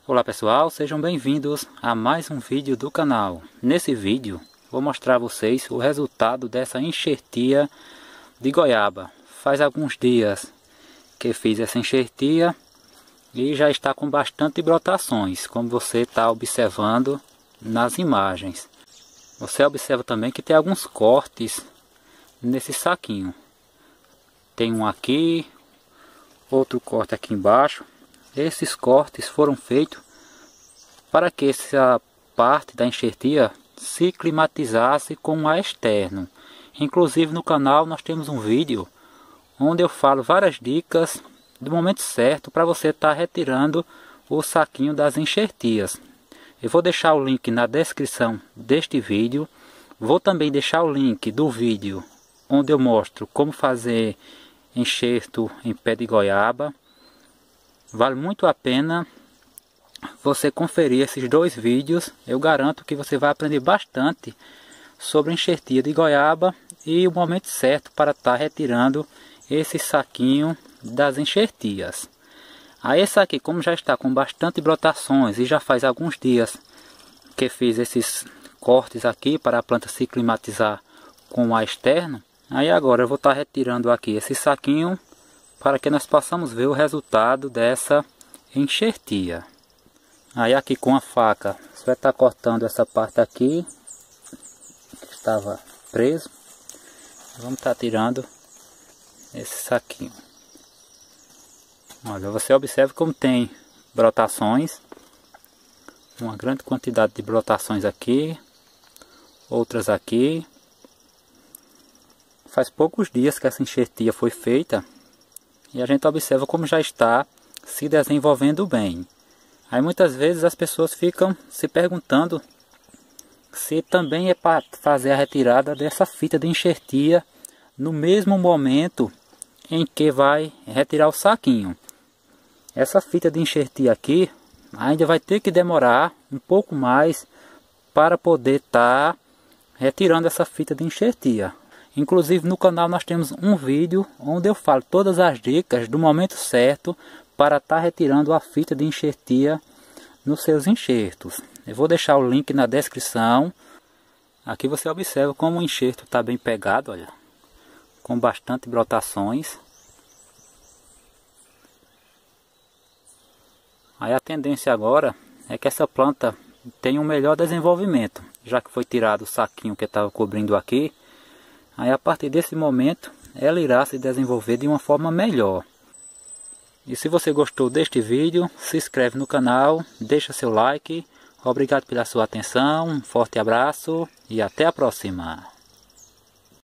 Olá pessoal, sejam bem-vindos a mais um vídeo do canal. Nesse vídeo vou mostrar a vocês o resultado dessa enxertia de goiaba. Faz alguns dias que fiz essa enxertia e já está com bastante brotações, como você está observando nas imagens. Você observa também que tem alguns cortes nesse saquinho. Tem um aqui, outro corte aqui embaixo. Esses cortes foram feitos para que essa parte da enxertia se climatizasse com o ar externo. Inclusive no canal nós temos um vídeo onde eu falo várias dicas do momento certo para você estar retirando o saquinho das enxertias. Eu vou deixar o link na descrição deste vídeo. Vou também deixar o link do vídeo onde eu mostro como fazer enxerto em pé de goiaba. Vale muito a pena você conferir esses dois vídeos. Eu garanto que você vai aprender bastante sobre enxertia de goiaba e o momento certo para estar retirando esse saquinho das enxertias. Aí esse aqui, como já está com bastante brotações e já faz alguns dias que fiz esses cortes aqui para a planta se climatizar com o ar externo, aí agora eu vou estar retirando aqui esse saquinho para que nós possamos ver o resultado dessa enxertia. Aí aqui com a faca, você vai estar cortando essa parte aqui, que estava preso. Vamos estar tirando esse saquinho. Olha, você observa como tem brotações. Uma grande quantidade de brotações aqui, outras aqui. Faz poucos dias que essa enxertia foi feita. E a gente observa como já está se desenvolvendo bem. Aí muitas vezes as pessoas ficam se perguntando se também é para fazer a retirada dessa fita de enxertia no mesmo momento em que vai retirar o saquinho. Essa fita de enxertia aqui ainda vai ter que demorar um pouco mais para poder estar retirando essa fita de enxertia. Inclusive no canal nós temos um vídeo onde eu falo todas as dicas do momento certo para estar retirando a fita de enxertia nos seus enxertos. Eu vou deixar o link na descrição. Aqui você observa como o enxerto está bem pegado, olha, com bastante brotações. Aí a tendência agora é que essa planta tenha um melhor desenvolvimento, já que foi tirado o saquinho que estava cobrindo aqui. Aí a partir desse momento ela irá se desenvolver de uma forma melhor. E se você gostou deste vídeo, se inscreve no canal, deixa seu like. Obrigado pela sua atenção, um forte abraço e até a próxima.